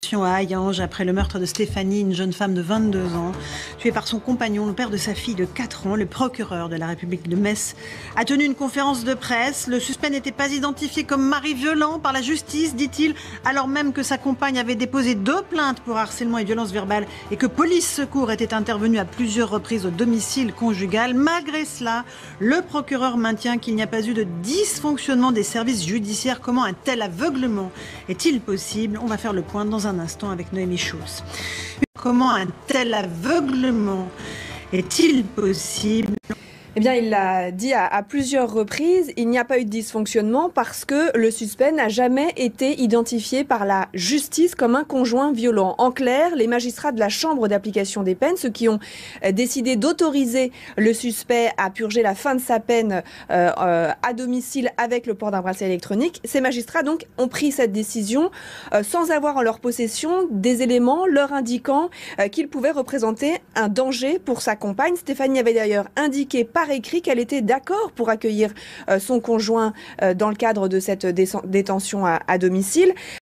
À Hayange, après le meurtre de Stéphanie, une jeune femme de 22 ans, tuée par son compagnon, le père de sa fille de 4 ans. Le procureur de la République de Metz a tenu une conférence de presse. Le suspect n'était pas identifié comme mari violent par la justice, dit-il, alors même que sa compagne avait déposé 2 plaintes pour harcèlement et violence verbale et que police secours était intervenu à plusieurs reprises au domicile conjugal. Malgré cela, le procureur maintient qu'il n'y a pas eu de dysfonctionnement des services judiciaires. Comment un tel aveuglement est-il possible? On va faire le point dans un instant avec Noémie Schulz. Comment un tel aveuglement est-il possible? Eh bien, il l'a dit à plusieurs reprises, il n'y a pas eu de dysfonctionnement parce que le suspect n'a jamais été identifié par la justice comme un conjoint violent. En clair, les magistrats de la Chambre d'application des peines, ceux qui ont décidé d'autoriser le suspect à purger la fin de sa peine à domicile avec le port d'un bracelet électronique, ces magistrats donc ont pris cette décision sans avoir en leur possession des éléments leur indiquant qu'il pouvait représenter un danger pour sa compagne. Stéphanie avait d'ailleurs indiqué par écrit qu'elle était d'accord pour accueillir son conjoint dans le cadre de cette détention à domicile.